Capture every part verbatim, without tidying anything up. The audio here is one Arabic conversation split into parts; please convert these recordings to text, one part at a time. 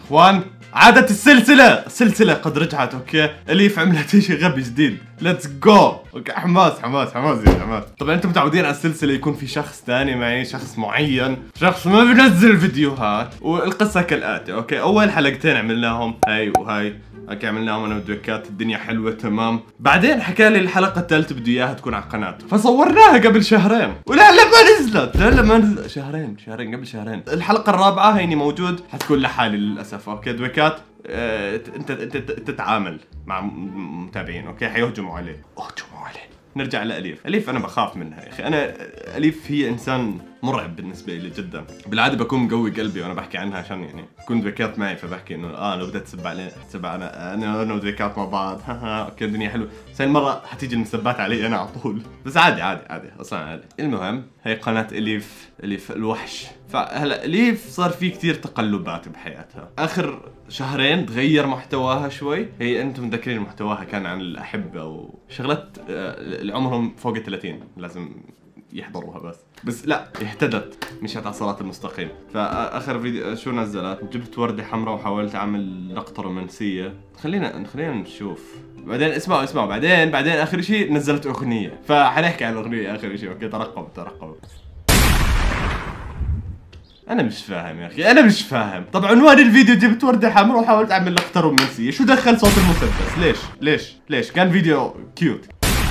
اخوان عادت السلسلة، السلسلة قد رجعت. اوكي اليف عملت شيء غبي جديد. ليتس جو. اوكي حماس حماس حماس يا حماس. طبعا انتم متعودين على السلسلة يكون في شخص ثاني معي، شخص معين، شخص ما بينزل فيديوهات. والقصة كالآتي. اوكي اول حلقتين عملناهم هاي وهاي، اوكي عملناهم انا ودويكات، الدنيا حلوة تمام. بعدين حكى لي الحلقة الثالثة بده اياها تكون على قناته، فصورناها قبل شهرين ولا لا ما نزلت، لا لا ما نزلت شهرين شهرين قبل شهرين. الحلقة الرابعة هيني موجود، حتكون لحالي للأسف. اوكي دويكات اه انت انت تتعامل مع متابعين، اوكي حيهجموا عليه، اهجموا عليه. نرجع لأليف. أليف أنا بخاف منها يا أخي. أنا أليف هي إنسان مرعب بالنسبة لي جدا. بالعادة بكون مقوي قلبي وأنا بحكي عنها، عشان يعني كنت دويكات معي فبحكي إنه آه لو بدها تسب عليه تسب أنا أنا أنا ودويكات مع بعض. ها ها أوكي الدنيا حلوة. بس هاي المرة حتيجي المسبات علي أنا على طول. بس عادي عادي عادي أصلا عادي. المهم هي قناة أليف، أليف الوحش. فهلا أليف صار في كثير تقلبات بحياتها. آخر شهرين تغير محتواها شوي. هي أنتم متذكرين محتواها كان عن الأحبة وشغلات اللي عمرهم فوق الثلاثين لازم يحضروها. بس بس لا اهتدت، مشيت على الصراط المستقيم. فاخر فيديو شو نزلت؟ جبت وردة حمراء وحاولت اعمل لقطة رومانسية. خلينا خلينا نشوف. بعدين اسمعوا اسمعوا بعدين بعدين اخر شيء نزلت اغنية، فحنحكي عن الاغنية اخر شيء. اوكي ترقبوا ترقبوا. انا مش فاهم يا اخي، انا مش فاهم. طب عنوان الفيديو جبت وردة حمراء وحاولت اعمل لقطة رومانسية، شو دخل صوت المسدس؟ ليش ليش ليش؟ كان فيديو كيوت.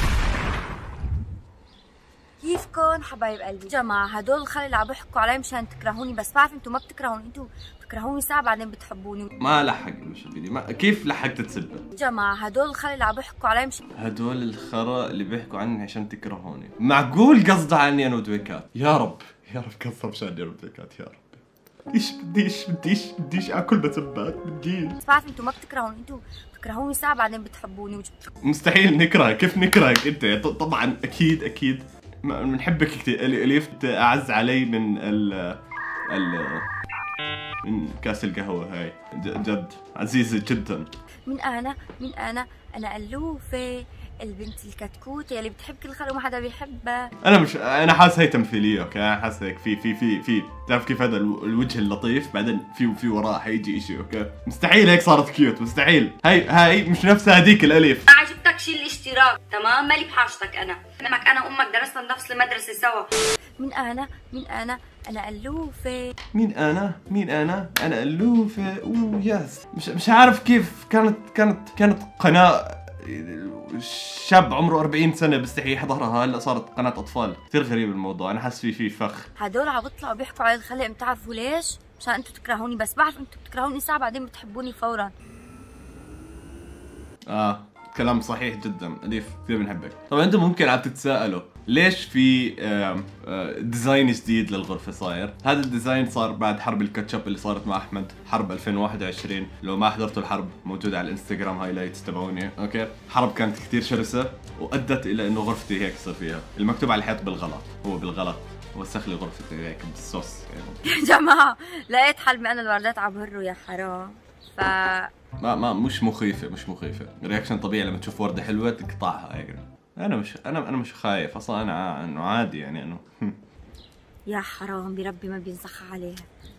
كيفكن حبايب قلبي؟ جماعة هدول الخلق اللي عم بيحكوا علي مشان تكرهوني، بس بعرف انتم ما بتكرهوني، انتم بتكرهوني ساعة بعدين بتحبوني. ما لحق مش الفيديو، ما كيف لحقت تسبه؟ جماعة هدول الخلق اللي عم بيحكوا علي مش هدول الخرا اللي بيحكوا عني عشان تكرهوني. معقول قصده عني انا ودويكات؟ يا رب يا رب قصده مشان انا ودويكات يا رب. ايش بديش بديش بديش اكل مسبات بديش. بس بعرف انتم ما بتكرهوني، انتم بتكرهوني ساعة بعدين بتحبوني. وج... مستحيل نكرهك، كيف نكرهك انت؟ طبعا اكيد اكيد بنحبك كثير. أليف اعز علي من ال ال من كاس القهوة هاي، جد عزيزة جدا. مين انا؟ مين انا؟ انا ألوفة البنت الكتكوتة اللي بتحب كل خلق وما حدا بيحبها. انا مش انا حاسس هي تمثيلية. اوكي انا حاسس هيك في في في في تعرف كيف هذا الوجه اللطيف بعدين في في وراه حيجي شيء. اوكي مستحيل هيك صارت كيوت، مستحيل. هاي هاي مش نفس هذيك الأليف. ما عجبتك شيل الاشتراك تمام؟ مالي بحاجتك انا. امك انا وامك درسنا بنفس المدرسة سوا. مين انا؟ مين انا؟ انا ألوفة. مين انا؟ مين انا؟ انا ألوفة. اوه يس. مش مش عارف كيف كانت كانت كانت قناة شاب عمره أربعين سنة بيستحي يحضرها، هلا صارت قناة أطفال. كثير غريب الموضوع، أنا حاسس في في فخ. هدول عم بيطلعوا بيحكوا على الخلق، بتعرفوا ليش؟ مشان أنتم تكرهوني، بس بعرف أنتم بتكرهوني ساعة بعدين بتحبوني فورا. آه كلام صحيح جدا. أليف كثير بنحبك. طبعا أنتم ممكن عم تتساءلوا ليش في آه آه ديزاين جديد للغرفة صاير؟ هذا الديزاين صار بعد حرب الكاتشب اللي صارت مع أحمد، حرب ألفين وواحد وعشرين. لو ما حضرتوا الحرب موجودة على الانستغرام هايلايتس تبعوني. اوكي حرب كانت كثير شرسة وأدت إلى إنه غرفتي هيك صار فيها المكتوب على الحيط بالغلط، هو بالغلط وسخ لي غرفتي هيك بالصوص يعني. يا جماعة لقيت حل أنا الوردات عم بهروا يا حرام. ف ما ما مش مخيفة مش مخيفة. رياكشن طبيعي لما تشوف وردة حلوة تقطعها هيك. انا مش انا انا مش خايف اصلا، انا انه عادي يعني انه يا حرام بربي ما بينسخ عليها.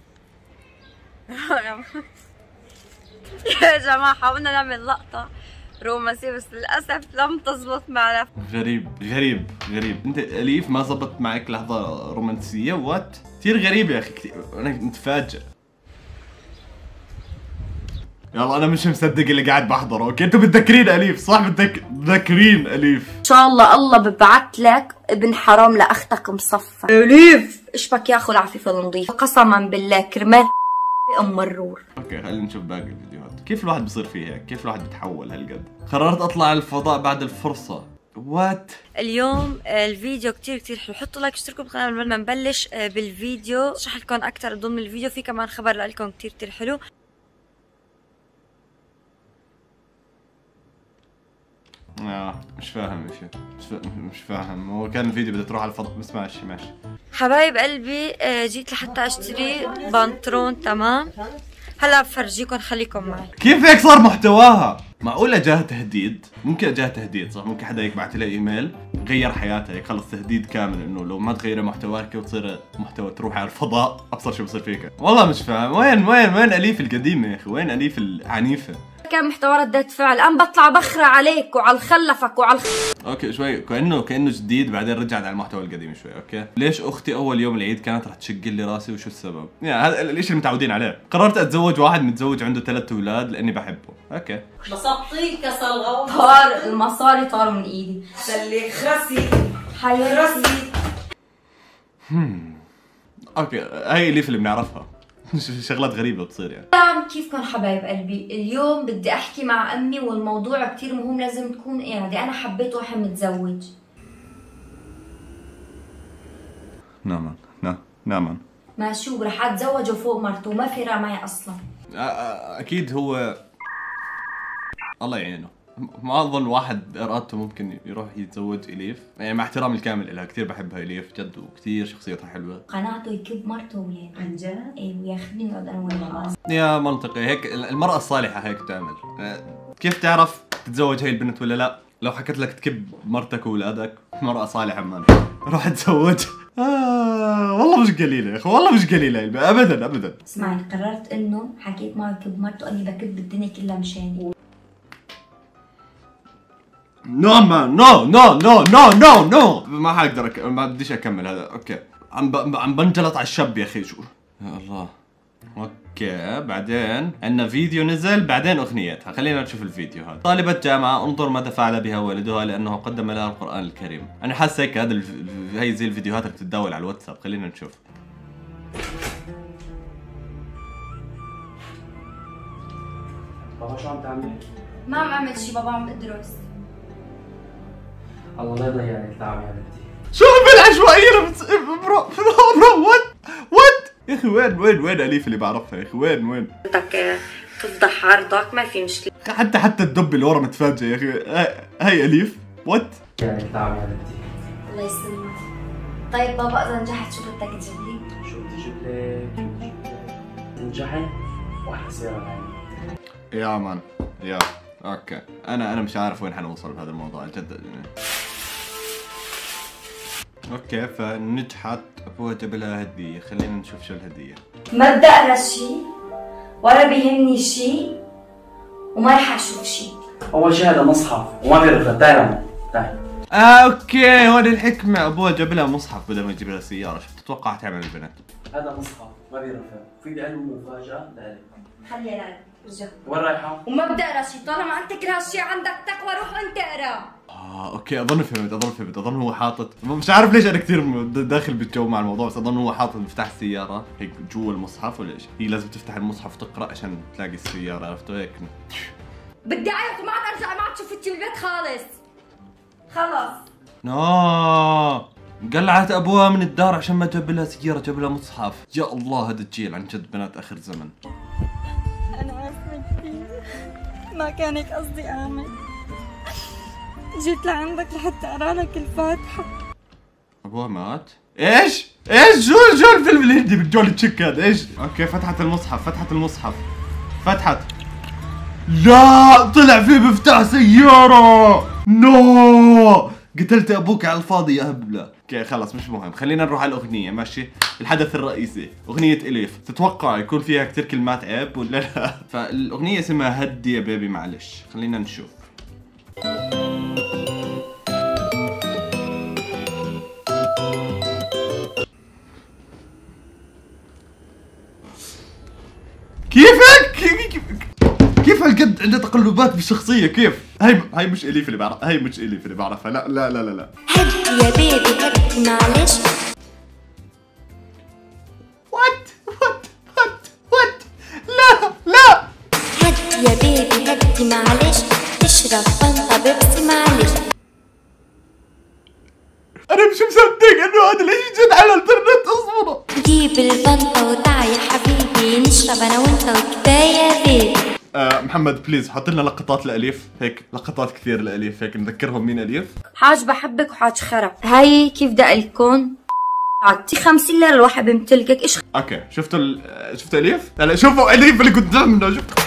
يا جماعة حاولنا نعمل لقطة رومانسية بس للأسف لم تزبط معنا. غريب غريب غريب. انت أليف ما زبط معك لحظة رومانسية؟ وات كثير غريب يا اخي، كثير انا متفاجئ. يلا انا مش مصدق اللي قاعد بحضره. اوكي انتوا متذكرين أليف صح؟ متذكرين أليف؟ ان شاء الله الله ببعث لك ابن حرام لاختك مصفى. أليف ايش بك ياخذ العفيف النظيف قسما بالله كرمال ام مرور. اوكي خلينا نشوف باقي الفيديوهات. كيف الواحد بصير فيه هيك؟ كيف الواحد بتحول هالقد؟ قررت اطلع على الفضاء بعد الفرصة. وات اليوم الفيديو كتير كتير حلو. حطوا لايك اشتركوا بالقناة قبل ما نبلش بالفيديو. اشرح لكم اكثر ضمن الفيديو، في كمان خبر لكم كتير كتير حلو. آه مش فاهم شيء مش, فا... مش فاهم. هو كان الفيديو بدها تروح على الفضاء بس ماشي ماشي. حبايب قلبي جيت لحتى اشتري بنطلون تمام. هلا بفرجيكم، خليكم معي. كيف هيك صار محتواها؟ معقولة جاها تهديد؟ ممكن جاها تهديد صح؟ ممكن حدا هيك بعت لها ايميل غير حياتها هيك خلص تهديد كامل انه لو ما تغيري محتواك وتصير محتوى تروحي على الفضاء ابصر شو بصير فيك. والله مش فاهم وين وين وين اليف القديمة يا اخي؟ وين اليف العنيفة؟ كان محتوى ردة فعل، أنا بطلع بخرع عليك وعلى خلفك وعلى الخ... اوكي شوي كانه كانه جديد بعدين رجعت على المحتوى القديم شوي. اوكي ليش اختي اول يوم العيد كانت رح تشق لي راسي وشو السبب؟ يعني هذا الشيء اللي متعودين عليه. قررت اتزوج واحد متزوج عنده ثلاث اولاد لاني بحبه. اوكي بسطيك كسر الغوص، طار المصاري طاروا من ايدي. سلي خرسي حياتي. هم اوكي هاي اللي في اللي بنعرفها. شغلات غريبة بتصير يعني. سلام، كيفكم حبايب قلبي؟ اليوم بدي احكي مع امي والموضوع كتير مهم، لازم تكون قاعدة. انا حبيت واحد متزوج. نعم نعم نعم ما شو رح اتزوجه فوق مرته وما في معي اصلا. اكيد هو الله يعينه. ما اظن واحد بارادته ممكن يروح يتزوج اليف، يعني مع احترامي الكامل لها، كثير بحبها اليف جد وكثير شخصيتها حلوه. قناعته يكب مرته وولاد. عن جد؟ ايه وياخذني نقعد انا وياه. يا منطقي هيك المرأة الصالحة هيك تعمل. كيف تعرف تتزوج هاي البنت ولا لا؟ لو حكت لك تكب مرتك واولادك مرأة صالحة مان روح تزوج. آه والله مش قليلة يا اخي، والله مش قليلة ابدا ابدا. اسمعي، قررت انه حكيت معه يكب مرته، اني بكب الدنيا كلها مشاني. نو مان نو نو نو نو نو نو ما حقدر أك... ما بديش اكمل هذا. اوكي عم ب... عم بنجلط على الشاب يا اخي. شو يا الله. اوكي بعدين عندنا فيديو نزل بعدين اغنيتها، خلينا نشوف الفيديو هذا. طالبة جامعة انظر ماذا فعل بها والدها لانه قدم لها القرآن الكريم. انا حاسس هيك هذا الف... هي زي الفيديوهات اللي بتتداول على الواتساب. خلينا نشوف. بابا شو عم تعمل؟ ما عم اعمل شي بابا، عم ادرس. الله لا يضيع التعب يا بنتي. شو بالعشوائية بتص... برو برو برو وات وات يا اخي وين وين وين اليف اللي بعرفها يا اخي؟ وين وين؟ بدك تفضح عرضك ما في مشكلة. حتى حتى الدب اللي ورا متفاجئ يا اخي. هي اليف وات؟ يعني التعب يا بنتي. الله يسلمك. طيب بابا اذا نجحت شو بدك تجيب لي؟ شو بدي اجيب لك؟ شو بدي اجيب لك؟ تنجحي؟ واحلى سيارة معي. يا مان يا اوكي انا انا مش عارف وين حنوصل بهذا الموضوع جد. اوكي فنجحت ابوها جاب لها هديه. خلينا نشوف شو الهديه. ما بدي اقرا شيء ولا بيهمني شيء وما رح اشوف شيء. اول شيء هذا مصحف وما بيرفع. تعالي تعالي. آه اوكي هون الحكمه. ابوها جاب لها مصحف بدل ما يجيب لها سياره. شو بتتوقع تعمل البنت؟ هذا مصحف ما بيرفع، في بقلبه مفاجأة. تعالي. خليها لعب رجع. وين رايحة؟ وما بدي اقرا شيء، طالما انت كره هالشيء عندك تقوى روح انت اقرا. اه اوكي اظن فهمت اظن فهمت اظن هو حاطط، مش عارف ليش انا كثير داخل بالجو مع الموضوع، بس اظن هو حاطط مفتاح السياره هيك جوا المصحف ولا ايش؟ هي لازم تفتح المصحف وتقرا عشان تلاقي السياره. عرفتوا هيك؟ بدي اعيط وما عاد ارجع، ما عاد شفتي البيت خالص. خلص. آه قلعت ابوها من الدار عشان ما جاب لها سياره، جاب لها مصحف. يا الله هذا الجيل عن جد بنات اخر زمن. أنا آسفة كثير، ما كان هيك قصدي أعمل. جيت لعندك لحتى أقرا لك الفاتحة. ابوها مات؟ ايش؟ ايش؟ شو شو الفيلم الهندي بالجول تشيك هذا؟ ايش؟ اوكي فتحت المصحف فتحت المصحف فتحت. لا طلع فيه مفتاح سيارة. نو قتلت ابوك على الفاضي يا هبلة. اوكي خلص مش مهم، خلينا نروح على الاغنية. ماشي الحدث الرئيسي اغنية اليف. تتوقع يكون فيها كثير كلمات عيب ولا لا؟ فالاغنية اسمها هدي يا بيبي معلش. خلينا نشوف. كيفك؟ كيف كيف هالقد عنده تقلبات بالشخصية؟ كيف؟ هاي هاي مش اليف اللي بعرف، هاي مش اليف اللي بعرفها. لا لا لا لا لا. هدي يا بيبي هدي معلش. وات وات وات وات لا لا. هدي يا بيبي هدي معلش، تشرب فانتا بيبسي معلش. أنا مش مصدق إنه هذا الإشي جد على الإنترنت. اصبروا. جيب الفانتا وتعا يا حبيبي نشرب أنا وأنت وكفاية بيبي. آه محمد بليز حط لنا لقطات لأليف، هيك لقطات كثير لأليف هيك نذكرهم مين أليف. حاج بحبك وحاج خرب. هاي كيف بدي لكم عطي خمسين ليرة الواحد بيمتلكك. ايش اوكي شفتوا ال... شفتوا اليف؟ هلا شوفوا اليف اللي قدامنا. شوف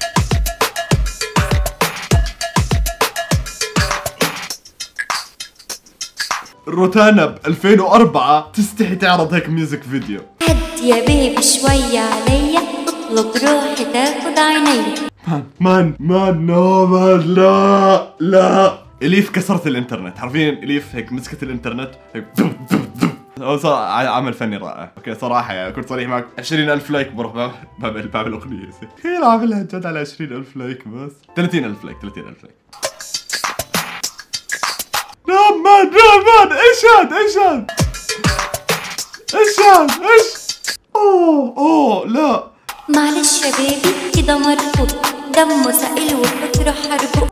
روتانا ب ألفين وأربعة تستحي تعرض هيك ميوزك فيديو. هد يا بيبي شوية عليا، اطلب روحي تاخد عينيا. مان مان مان نو مان لا لا. اليف كسرت الانترنت حرفيا. اليف هيك مسكت الانترنت هيك هو صار عمل فني رائع. اوكي صراحه يعني كنت صريح معك، عشرين ألف لايك بروح باب باب, باب الاغنيه. كثير عاملها جد على عشرين ألف لايك بس. ثلاثين ألف لايك ثلاثين ألف لايك. لا مان لا مان ايش هاد ايش هاد ايش هاد ايش. اوه اوه لا معلش يا بيبي كده مرفوض، دمه سائل وفكره حربه.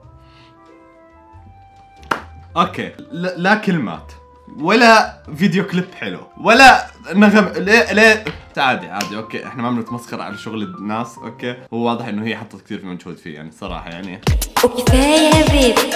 اوكي لا, لا كلمات ولا فيديو كليب حلو ولا نغم. ليه ليه عادي عادي. اوكي احنا ما بنتمسخر على شغل الناس. اوكي هو واضح انه هي حطت كثير في مجهود فيه يعني صراحه يعني. وكفايه يا بيبي.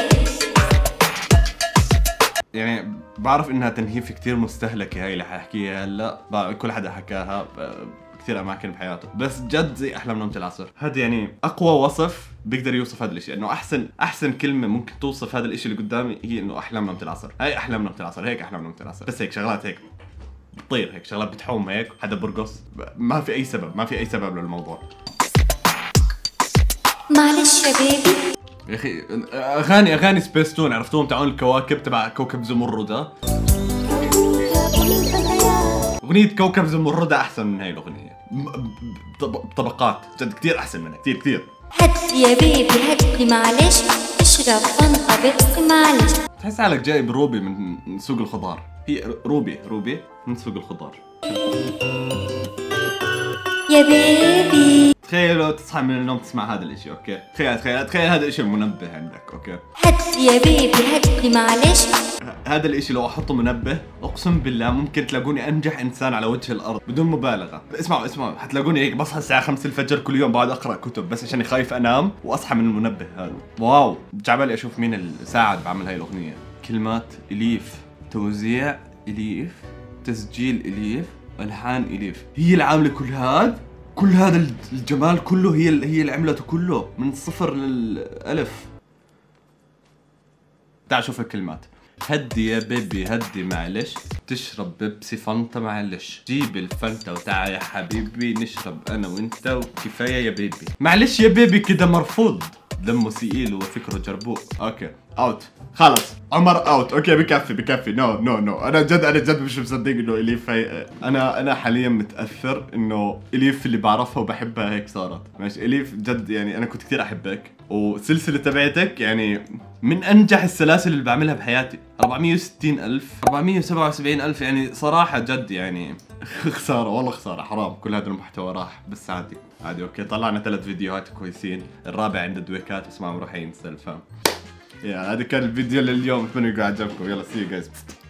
يعني بعرف انها تنهيف كثير مستهلكه هاي اللي حاحكيها هلا، كل حدا حكاها كثير اماكن بحياته، بس جد زي احلام نومة العصر. هذا يعني اقوى وصف بيقدر يوصف هذا الاشي، انه احسن احسن كلمه ممكن توصف هذا الاشي اللي قدامي هي انه احلام نومة العصر. هاي احلام نومة العصر، هيك احلام نومة العصر. بس هيك شغلات هيك بتطير، هيك شغلات بتحوم، هيك حدا برقص، ما في اي سبب، ما في اي سبب للموضوع. معلش يا بيبي يا اخي اغاني اغاني سبيس تون عرفتوهم تاعون الكواكب تبع كوكب زمردة. اغنية كوكب زمردة احسن من هاي الاغنية بطبقات، جد كثير احسن منها كثير كثير. هدي يا بيبي هدي معلش، اشرب فانتا بيبسي معلش. تحس حالك جايب روبي من سوق الخضار. هي روبي روبي من سوق الخضار. يا بيبي تخيلوا تصحى من النوم تسمع هذا الاشي. اوكي تخيل تخيل تخيل هذا الاشي المنبه عندك. اوكي هدي يا بيبي هدي معلش. هذا الاشي لو احطه منبه اقسم بالله ممكن تلاقوني انجح انسان على وجه الارض بدون مبالغه. اسمعوا اسمعوا حتلاقوني هيك بصحى الساعه خمسة الفجر كل يوم بقعد اقرا كتب بس عشان خايف انام واصحى من المنبه هذا. واو جعبالي اشوف مين اللي ساعد بعمل هاي الاغنيه. كلمات اليف، توزيع اليف، تسجيل اليف، الحان اليف. هي اللي عامله كل هذا كل هذا الجمال كله. هي هي اللي عملته كله من الصفر للالف. تعال شوف الكلمات. هدي يا بيبي هدي معلش، تشرب بيبسي فانتا معلش، جيب الفانتا وتعال يا حبيبي نشرب انا وانت وكفايه يا بيبي. معلش يا بيبي كده مرفوض، دمه ثقيل وفكره جربوق. اوكي اوت خلص عمر اوت. اوكي بكفي بكفي. نو نو نو انا جد انا جد مش مصدق انه اليف هي. انا انا حاليا متاثر انه اليف اللي بعرفها وبحبها هيك صارت. ماشي اليف جد يعني انا كنت كثير احبك، والسلسله تبعتك يعني من انجح السلاسل اللي بعملها بحياتي. أربعمية وستين ألف أربعمية وسبعة وسبعين ألف يعني صراحه جد يعني خساره والله خساره حرام. كل هذا المحتوى راح بس عادي عادي. اوكي طلعنا ثلاث فيديوهات كويسين، الرابع عند دويكات بس ما مروح ينسى. فاهم يا هذا كان الفيديو لليوم. اتمنى يكون عجبكم. يلا سي يو جايز.